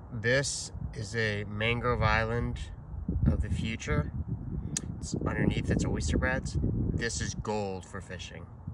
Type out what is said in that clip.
This is a mangrove island of the future. Underneath it's oyster beds. This is gold for fishing.